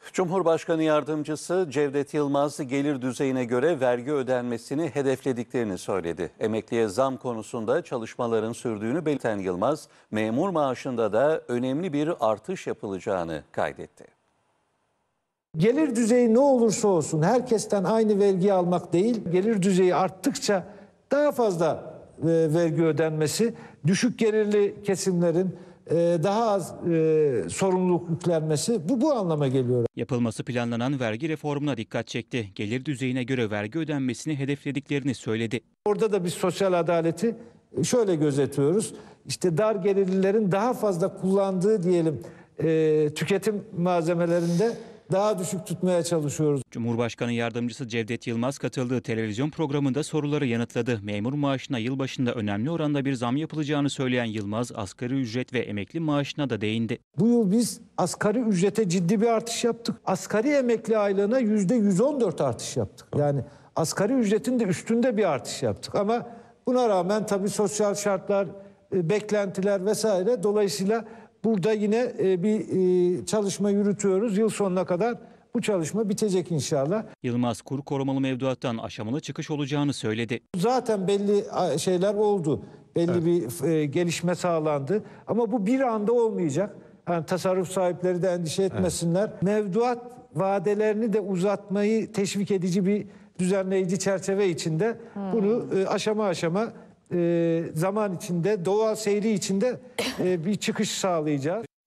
Cumhurbaşkanı Yardımcısı Cevdet Yılmaz gelir düzeyine göre vergi ödenmesini hedeflediklerini söyledi. Emekliye zam konusunda çalışmaların sürdüğünü belirten Yılmaz, memur maaşında da önemli bir artış yapılacağını kaydetti. Gelir düzeyi ne olursa olsun herkesten aynı vergiyi almak değil, gelir düzeyi arttıkça daha fazla vergi ödenmesi, düşük gelirli kesimlerin daha az sorumluluk yüklenmesi bu anlama geliyor. Yapılması planlanan vergi reformuna dikkat çekti. Gelir düzeyine göre vergi ödenmesini hedeflediklerini söyledi. Orada da biz sosyal adaleti şöyle gözetiyoruz. İşte dar gelirlilerin daha fazla kullandığı diyelim tüketim malzemelerinde daha düşük tutmaya çalışıyoruz. Cumhurbaşkanı Yardımcısı Cevdet Yılmaz katıldığı televizyon programında soruları yanıtladı. Memur maaşına yılbaşında önemli oranda bir zam yapılacağını söyleyen Yılmaz, asgari ücret ve emekli maaşına da değindi. Bu yıl biz asgari ücrete ciddi bir artış yaptık. Asgari emekli aylığına %114 artış yaptık. Yani asgari ücretin de üstünde bir artış yaptık. Ama buna rağmen tabii sosyal şartlar, beklentiler vesaire dolayısıyla burada yine bir çalışma yürütüyoruz. Yıl sonuna kadar bu çalışma bitecek inşallah. Yılmaz, kur korumalı mevduattan aşamalı çıkış olacağını söyledi. Zaten belli şeyler oldu. Belli bir gelişme sağlandı. Ama bu bir anda olmayacak. Yani tasarruf sahipleri de endişe etmesinler. Mevduat vadelerini de uzatmayı teşvik edici bir düzenleyici çerçeve içinde bunu aşama aşama zaman içinde, doğal seyri içinde bir çıkış sağlayacağız.